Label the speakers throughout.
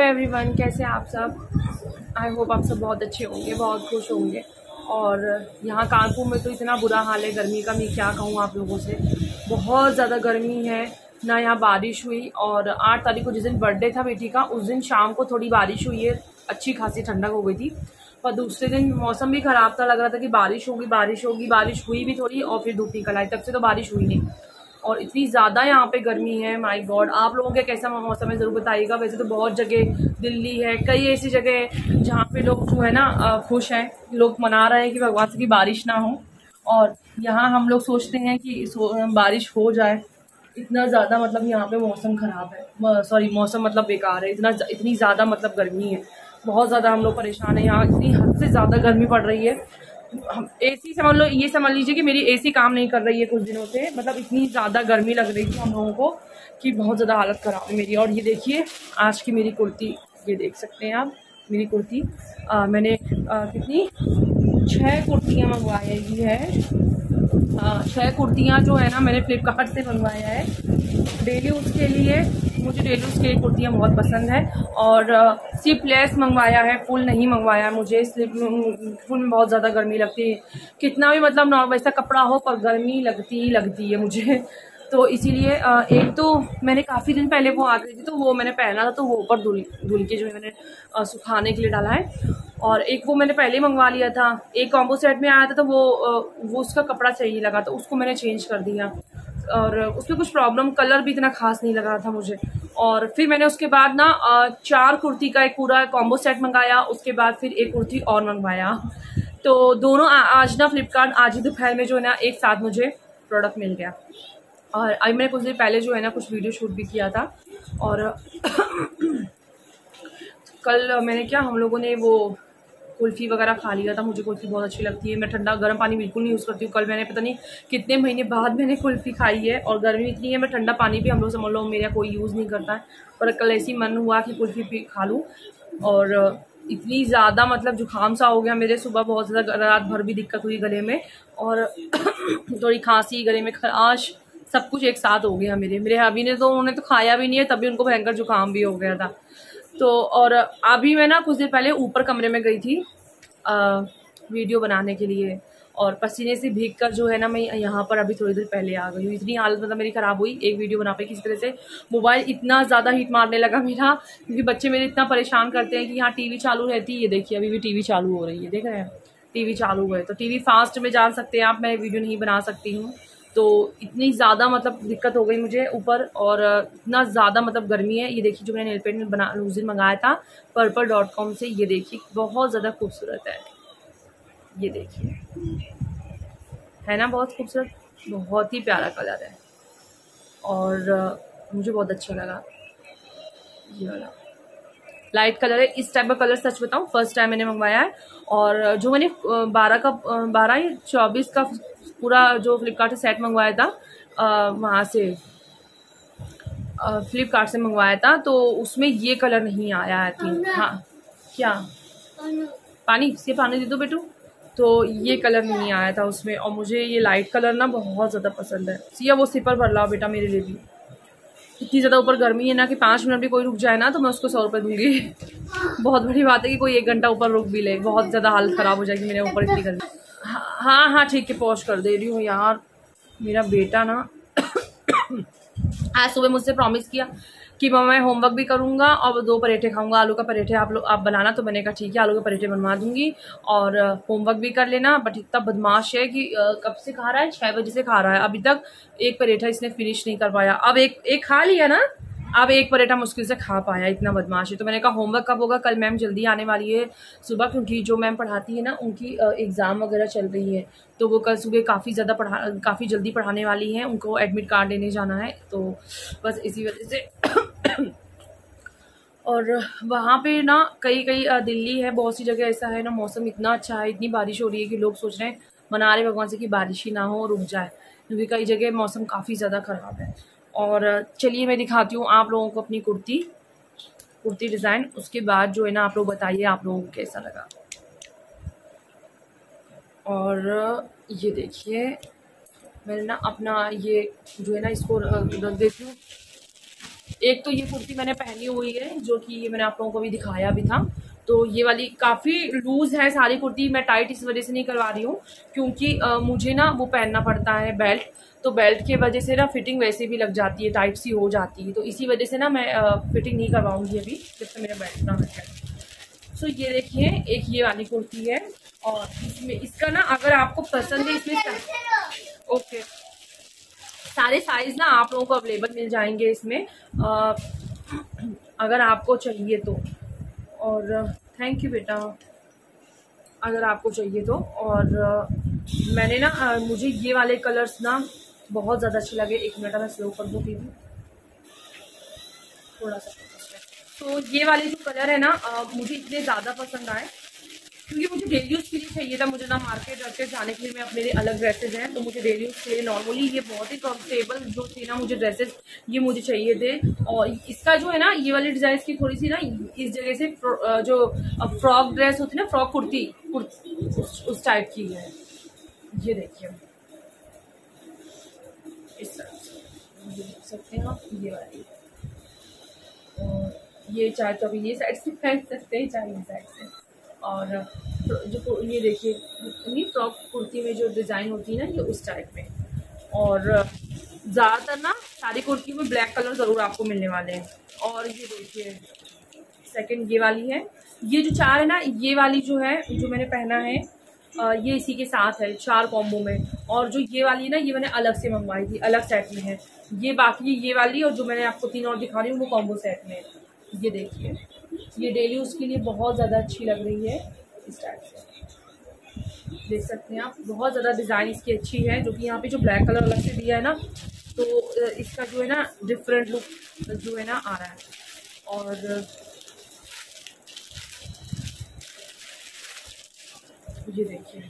Speaker 1: Everyone, कैसे आप सब। आई होप आप सब बहुत अच्छे होंगे, बहुत खुश होंगे। और यहाँ कानपुर में तो इतना बुरा हाल है गर्मी का, मैं क्या कहूँ आप लोगों से। बहुत ज़्यादा गर्मी है ना। यहाँ बारिश हुई और 8 तारीख को जिस दिन बर्थडे था बेटी का, उस दिन शाम को थोड़ी बारिश हुई है, अच्छी खासी ठंडक हो गई थी। पर दूसरे दिन मौसम भी ख़राब था, लग रहा था कि बारिश होगी बारिश होगी। बारिश हुई भी थोड़ी और फिर धूप निकल आई, तब से तो बारिश हुई नहीं। और इतनी ज़्यादा यहाँ पे गर्मी है, माय गॉड। आप लोगों के कैसा मौसम है ज़रूर बताइएगा। वैसे तो बहुत जगह, दिल्ली है, कई ऐसी जगह है जहाँ पे लोग जो है ना खुश हैं, लोग मना रहे हैं कि भगवान से की बारिश ना हो। और यहाँ हम लोग सोचते हैं कि बारिश हो जाए। इतना ज़्यादा मतलब यहाँ पे मौसम ख़राब है, सॉरी मौसम मतलब बेकार है। इतनी ज़्यादा मतलब गर्मी है, बहुत ज़्यादा हम लोग परेशान हैं। यहाँ इतनी हद से ज़्यादा गर्मी पड़ रही है। हम एसी समझ लो, ये समझ लीजिए कि मेरी एसी काम नहीं कर रही है कुछ दिनों से। मतलब इतनी ज़्यादा गर्मी लग रही थी हम लोगों को कि बहुत ज़्यादा हालत ख़राब है मेरी। और ये देखिए आज की मेरी कुर्ती, ये देख सकते हैं आप मेरी कुर्ती। मैंने कितनी 6 कुर्तियाँ मंगवाई है। 6 कुर्तियाँ जो है ना मैंने फ्लिपकार्ट से मंगवाया है डेली यूज़ के लिए। मुझे डेली यूज़ के लिए कुर्तियाँ बहुत पसंद है। और सिर्फ लेस मंगवाया है, फुल नहीं मंगवाया है। मुझे फुल में बहुत ज़्यादा गर्मी लगती है। कितना भी मतलब नॉर्मल वैसा कपड़ा हो पर गर्मी लगती ही लगती है मुझे। तो इसीलिए एक तो मैंने काफ़ी दिन पहले वो आ गई थी, तो वो मैंने पहना था, तो वो ऊपर धुल के जो है मैंने सुखाने के लिए डाला है। और एक वो मैंने पहले ही मंगवा लिया था, एक कॉम्बो सेट में आया था, तो वो उसका कपड़ा चाहिए लगा, तो उसको मैंने चेंज कर दिया। और उसमें कुछ प्रॉब्लम, कलर भी इतना खास नहीं लगा था मुझे। और फिर मैंने उसके बाद ना 4 कुर्ती का एक पूरा कॉम्बो सेट मंगाया। उसके बाद फिर एक कुर्ती और मंगवाया। तो दोनों आज ना फ्लिपकार्ट आज ही दोपहर में जो है ना एक साथ मुझे प्रोडक्ट मिल गया। और अभी मैंने कुछ देर पहले जो है ना कुछ वीडियो शूट भी किया था। और कल मैंने क्या, हम लोगों ने वो कुल्फ़ी वगैरह खा लिया था। मुझे कुल्फ़ी बहुत अच्छी लगती है। मैं ठंडा गर्म पानी बिल्कुल नहीं यूज़ करती हूँ। कल मैंने पता नहीं कितने महीने बाद मैंने कुल्फ़ी खाई है। और गर्मी इतनी है, मैं ठंडा पानी भी हम लोग समझ लो मेरा कोई यूज़ नहीं करता है। पर कल ऐसी मन हुआ कि कुल्फ़ी खा लूँ। और इतनी ज़्यादा मतलब जुकाम सा हो गया मेरे, सुबह बहुत ज़्यादा, रात भर भी दिक्कत हुई गले में। और थोड़ी खांसी, गले में खराश, सब कुछ एक साथ हो गया मेरे अभी ने तो, उन्होंने तो खाया भी नहीं है, तभी उनको भयंकर जुकाम भी हो गया था। तो और अभी मैं ना कुछ देर पहले ऊपर कमरे में गई थी वीडियो बनाने के लिए। और पसीने से भीगकर जो है ना मैं यहाँ पर अभी थोड़ी देर पहले आ गई हूँ। इतनी हालत मतलब मेरी ख़राब हुई एक वीडियो बना पाई किसी तरह से। मोबाइल इतना ज़्यादा हीट मारने लगा मेरा, क्योंकि बच्चे मेरे इतना परेशान करते हैं कि यहाँ टीवी चालू रहती है। ये देखिए अभी भी टीवी चालू हो रही है, देख रहे हैं टीवी चालू है। तो टीवी फास्ट में जान सकते हैं आप, मैं वीडियो नहीं बना सकती हूँ। तो इतनी ज़्यादा मतलब दिक्कत हो गई मुझे ऊपर। और इतना ज़्यादा मतलब गर्मी है। ये देखिए जो मैंने नेल पेंट उस दिन मंगाया था purple.com से, ये देखिए बहुत ज़्यादा खूबसूरत है। ये देखिए है ना बहुत खूबसूरत, बहुत ही प्यारा कलर है। और मुझे बहुत अच्छा लगा। ये वाला लाइट कलर है। इस टाइप का कलर सच बताऊं फर्स्ट टाइम मैंने मंगवाया है। और जो मैंने 12 या 24 का पूरा जो फ्लिपकार्ट से सेट मंगवाया था, वहाँ से फ्लिपकार्ट से मंगवाया था, तो उसमें ये कलर नहीं आया है थी। हाँ क्या पानी से पानी दे दो बेटू। तो ये कलर नहीं आया था उसमें। और मुझे ये लाइट कलर ना बहुत ज़्यादा पसंद है। सिया वो सिपर भर लाओ बेटा मेरे लिए भी। इतनी ज़्यादा ऊपर गर्मी है ना कि 5 मिनट भी कोई रुक जाए ना तो मैं उसको 100 रुपये दूंगी। बहुत बड़ी बात है कि कोई 1 घंटा ऊपर रुक भी ले, बहुत ज़्यादा हालत ख़राब हो जाएगी मेरे ऊपर इतनी गर्मी। हाँ ठीक है, पॉज कर दे रही हूँ यार। मेरा बेटा ना आज सुबह मुझसे प्रॉमिस किया कि मम्मा मैं होमवर्क भी करूँगा और 2 पराठे खाऊंगा, आलू का पराठे आप बनाना। तो मैंने कहा ठीक है, आलू के पराठे बनवा दूंगी और होमवर्क भी कर लेना। बट इतना बदमाश है कि कब से खा रहा है, 6 बजे से खा रहा है, अभी तक 1 पराठा इसने फिनिश नहीं कर पाया। अब एक खा लिया ना, अब 1 पराठा मुश्किल से खा पाया, इतना बदमाश है। तो मैंने कहा होमवर्क कब होगा, कल मैम जल्दी आने वाली है सुबह, क्योंकि जो मैम पढ़ाती है ना उनकी एग्ज़ाम वगैरह चल रही है। तो वो कल सुबह काफ़ी जल्दी पढ़ाने वाली हैं, उनको एडमिट कार्ड लेने जाना है। तो बस इसी वजह से और वहाँ पे ना कई दिल्ली है, बहुत सी जगह ऐसा है ना, मौसम इतना अच्छा है, इतनी बारिश हो रही है कि लोग सोच रहे हैं, मना रहे भगवान से कि बारिश ही ना हो, रुक जाए, क्योंकि कई जगह मौसम काफ़ी ज़्यादा ख़राब है। और चलिए मैं दिखाती हूँ आप लोगों को अपनी कुर्ती डिज़ाइन। उसके बाद जो है ना आप लोग बताइए आप लोगों को कैसा लगा। और ये देखिए मैंने ना अपना ये जो है ना इसको रख देती हूँ। एक तो ये कुर्ती मैंने पहनी हुई है, जो कि ये मैंने आप लोगों को भी दिखाया भी था। तो ये वाली काफ़ी लूज़ है सारी कुर्ती, मैं टाइट इस वजह से नहीं करवा रही हूँ क्योंकि मुझे ना वो पहनना पड़ता है बेल्ट, तो बेल्ट की वजह से ना फिटिंग वैसे भी लग जाती है, टाइट सी हो जाती है, तो इसी वजह से ना मैं फिटिंग नहीं करवाऊँगी अभी जब तक मेरा बेल्ट ना हट जाए। सो ये देखिए एक ये वाली कुर्ती है, और इसमें इसका ना अगर आपको पसंद है इसमें ओके सारे साइज ना आप लोगों को अवेलेबल मिल जाएंगे इसमें, अगर आपको चाहिए तो। और थैंक यू बेटा, अगर आपको चाहिए तो। और मैंने ना मुझे ये वाले कलर्स ना बहुत ज़्यादा अच्छे लगे। एक मिनट मैं स्लो कर दूँ टीवी थोड़ा सा। तो ये वाले जो कलर है ना मुझे इतने ज़्यादा पसंद आए क्योंकि मुझे डेली यूज़ के लिए चाहिए था। मुझे ना मार्केट जाने के लिए मैं अपने लिए अलग ड्रेसेज हैं, तो मुझे डेली यूज़ के लिए नॉर्मली ये बहुत ही कंफर्टेबल जो थी ना मुझे ड्रेसेस ये मुझे चाहिए थे। और इसका जो है ना ये वाली डिज़ाइन की थोड़ी सी ना इस जगह से जो फ्रॉक ड्रेस होती है ना, फ्रॉक कुर्ती उस टाइप की है। ये देखिए इस तरह से ये देख सकते हैं आप, ये वाली। और ये चाहे तो अभी ये साइड से पहन सकते हैं, चाहे ये साइड से। और जो ये देखिए ये फ्रॉक कुर्ती में जो डिज़ाइन होती है ना ये उस टाइप में। और ज़्यादातर ना सारी कुर्ती में ब्लैक कलर ज़रूर आपको मिलने वाले हैं। और ये देखिए सेकंड ये वाली है, ये जो चार है ना ये वाली जो है जो मैंने पहना है ये इसी के साथ है 4 कॉम्बो में। और जो ये वाली ना ये मैंने अलग से मंगवाई थी, अलग सेट में है ये। बाकी ये वाली और जो मैंने आपको 3 और दिखा रही हूँ वो कॉम्बो सेट में है। ये देखिए ये डेली यूज़ के लिए बहुत ज़्यादा अच्छी लग रही है, इस टाइप से देख सकते हैं आप। बहुत ज़्यादा डिज़ाइन इसकी अच्छी है, जो कि यहाँ पे जो ब्लैक कलर अलग से दिया है ना तो इसका जो है ना डिफरेंट लुक जो है ना आ रहा है। और ये देखिए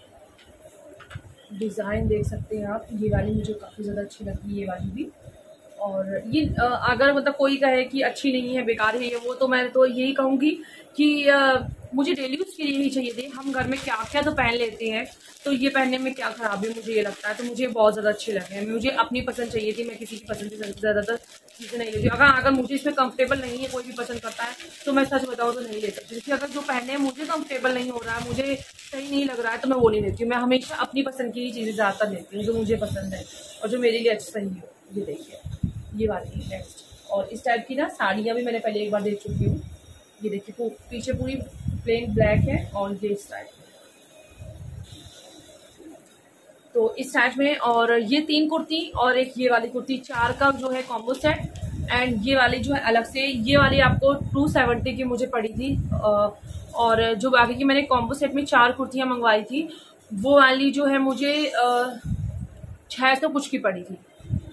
Speaker 1: डिज़ाइन देख सकते हैं आप, ये वाली मुझे काफ़ी ज़्यादा अच्छी लगी, ये वाली भी। और ये अगर मतलब कोई कहे कि अच्छी नहीं है बेकार है ये वो, तो मैं तो यही कहूँगी कि मुझे डेली यूज़ के लिए ही चाहिए थे। हम घर में क्या क्या तो पहन लेते हैं, तो ये पहनने में क्या खराबी है मुझे ये लगता है। तो मुझे बहुत ज़्यादा अच्छे लगे हैं, मुझे अपनी पसंद चाहिए थी, मैं किसी की पसंद से ज़्यादातर चीज़ें नहीं लेती। अगर मुझे इसमें कंफर्टेबल नहीं है, कोई भी पसंद करता है तो मैं सच बताऊँ तो नहीं ले सकती, क्योंकि अगर जो पहने मुझे कंफर्टेबल नहीं हो रहा है, मुझे सही नहीं लग रहा है, तो मैं वो नहीं लेती हूँ। मैं हमेशा अपनी पसंद की ही चीज़ें ज़्यादातर लेती हूँ, जो मुझे पसंद है और जो मेरे लिए अच्छी सही हो। ये देखिए ये वाली नेक्स्ट। और इस टाइप की ना साड़ियाँ भी मैंने पहले एक बार देख चुकी हूँ। ये देखिए पीछे पूरी प्लेन ब्लैक है और ये इस टाइप, तो इस टाइप में। और ये 3 कुर्ती और एक ये वाली कुर्ती, 4 का जो है कॉम्बो सेट। एंड ये वाली जो है अलग से, ये वाली आपको 270 की मुझे पड़ी थी। और जो बाकी की मैंने कॉम्बो सेट में 4 कुर्तियाँ मंगवाई थी, वो वाली जो है मुझे 600 कुछ की पड़ी थी,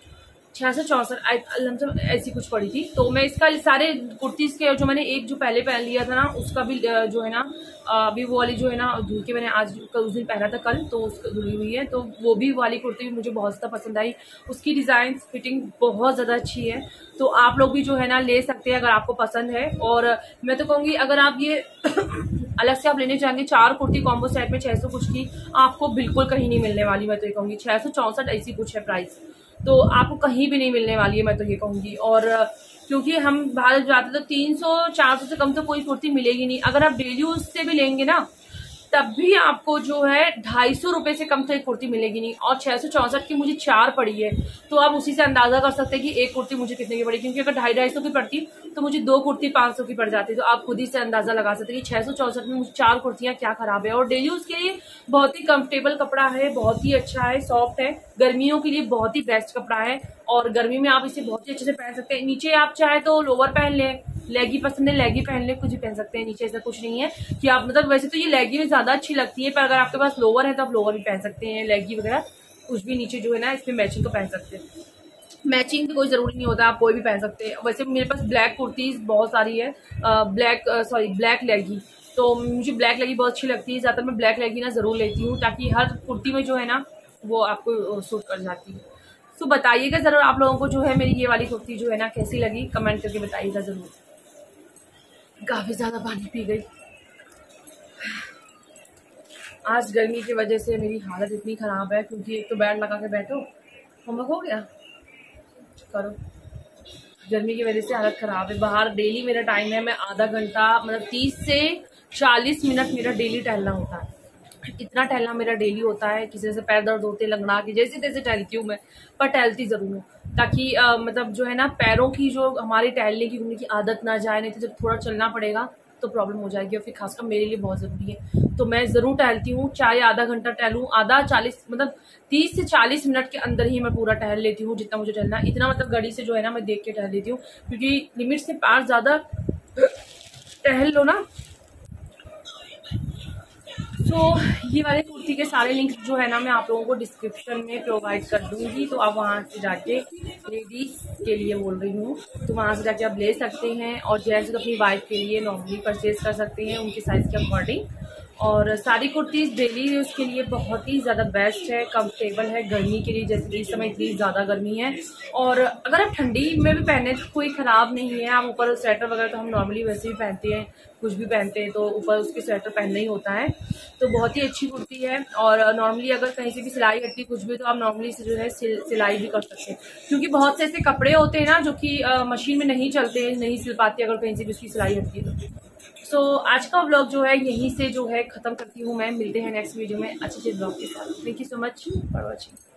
Speaker 1: 664 ऐसी कुछ पड़ी थी। तो मैं इसका सारे कुर्तीज़ के जो मैंने एक जो पहले पहन लिया था ना उसका भी जो है ना अभी वो वाली जो है ना धुल के मैंने आज उस दिन पहना था कल, तो उसका धुली हुई है, तो वो भी वाली कुर्ती भी मुझे बहुत ज़्यादा पसंद आई। उसकी डिज़ाइन फिटिंग बहुत ज़्यादा अच्छी है, तो आप लोग भी जो है ना ले सकते हैं अगर आपको पसंद है। और मैं तो कहूँगी अगर आप ये अलग से आप लेने जाएंगे 4 कुर्ती कॉम्बो सेट में 600 कुछ की, आपको बिल्कुल कहीं नहीं मिलने वाली। मैं तो ये कहूँगी 664 ऐसी कुछ है प्राइस, तो आपको कहीं भी नहीं मिलने वाली है, मैं तो ये कहूँगी। और क्योंकि हम बाहर जाते तो 300-400 से कम तो कोई कुर्ती मिलेगी नहीं। अगर आप डेली यूज से भी लेंगे ना तब भी आपको जो है 250 रुपये से कम तो एक कुर्ती मिलेगी नहीं। और 664 की मुझे 4 पड़ी है, तो आप उसी से अंदाजा कर सकते हैं कि एक कुर्ती मुझे कितने की पड़ी, क्योंकि अगर 250-250 की पड़ती तो मुझे 2 कुर्ती 500 की पड़ जाती। तो आप खुद ही से अंदाजा लगा सकते हैं कि 664 में मुझे 4 कुर्तियां क्या खराब है। और डेली यूज के लिए बहुत ही कंफर्टेबल कपड़ा है, बहुत ही अच्छा है, सॉफ्ट है, गर्मियों के लिए बहुत ही बेस्ट कपड़ा है। और गर्मी में आप इसे बहुत ही अच्छे से पहन सकते हैं। नीचे आप चाहे तो लोअर पहन लें, लेगी पसंद है लेगी पहन ले, कुछ भी पहन सकते हैं, नीचे ऐसा कुछ नहीं है कि आप मतलब, वैसे तो ये लेगी में ज्यादा अच्छी लगती है, पर अगर आपके पास लोअर है तो आप लोअर भी पहन सकते हैं, लेगी वगैरह कुछ भी नीचे जो है ना इसमें मैचिंग तो पहन सकते हैं। मैचिंग तो कोई जरूरी नहीं होता, आप कोई भी पहन सकते हैं। वैसे मेरे पास ब्लैक कुर्तीज बहुत सारी है, ब्लैक लेगी, तो मुझे ब्लैक लेगी बहुत अच्छी लगती है। ज्यादातर मैं ब्लैक लेगी ना जरूर लेती हूँ, ताकि हर कुर्ती में जो है ना वो आपको सूट कर जाती है। तो बताइएगा जरूर आप लोगों को जो है मेरी ये वाली कुर्ती जो है ना कैसी लगी, कमेंट करके बताइएगा जरूर। काफी ज्यादा पानी पी गई आज, गर्मी की वजह से मेरी हालत इतनी खराब है, क्योंकि एक तो बेड लगा के बैठो, होमवर्क हो गया करो, गर्मी की वजह से हालत ख़राब है। बाहर डेली मेरा टाइम है, मैं आधा घंटा मतलब 30 से 40 मिनट मेरा डेली टहलना होता है। इतना टहलना मेरा डेली होता है, किसी से पैर दर्द होते लंगड़ा के जैसे तैसे टहलती हूँ मैं, पर टहलती ज़रूर हूँ ताकि मतलब जो है ना पैरों की जो हमारी टहलने की घूमने की आदत ना जाए, नहीं तो जब थोड़ा चलना पड़ेगा तो प्रॉब्लम हो जाएगी और फिर खासकर मेरे लिए बहुत ज़रूरी है। तो मैं ज़रूर टहलती हूँ, चाहे आधा घंटा टहलूँ, आधा 40 मतलब 30 से 40 मिनट के अंदर ही मैं पूरा टहल लेती हूँ जितना मुझे टहलना। इतना मतलब घड़ी से जो है ना मैं देख के टहल लेती हूँ, क्योंकि लिमिट से पार ज़्यादा टहल लो ना। तो ये वाले कुर्ती के सारे लिंक जो है ना मैं आप लोगों को डिस्क्रिप्शन में प्रोवाइड कर दूंगी, तो आप वहाँ से जाके, लेडीज़ के लिए बोल रही हूँ, तो वहाँ से जाके आप ले सकते हैं। और जेंट्स अपनी वाइफ के लिए नॉर्मली परचेज कर सकते हैं उनकी साइज़ के अकॉर्डिंग। और सारी कुर्तीज़ डेली यूज़ के लिए बहुत ही ज़्यादा बेस्ट है, कंफर्टेबल है। गर्मी के लिए जैसे कि इस समय इतनी ज़्यादा गर्मी है, और अगर आप ठंडी में भी पहने तो कोई ख़राब नहीं है। आप ऊपर स्वेटर वगैरह तो हम नॉर्मली वैसे ही पहनते हैं, कुछ भी पहनते हैं तो ऊपर उसके स्वेटर पहनना ही होता है। तो बहुत ही अच्छी कुर्ती है। और नॉर्मली अगर कहीं से भी सिलाई हटती कुछ भी तो आप नॉर्मली से जो है सिलाई भी कर सकते हैं, क्योंकि बहुत से ऐसे कपड़े होते हैं ना जो कि मशीन में नहीं चलते, नहीं सिल पाते अगर कहीं से भी उसकी सिलाई हटती है तो। सो आज का व्लॉग जो है यहीं से जो है ख़त्म करती हूँ मैं। मिलते हैं नेक्स्ट वीडियो में अच्छे ब्लॉग के साथ। Thank you so much for watching.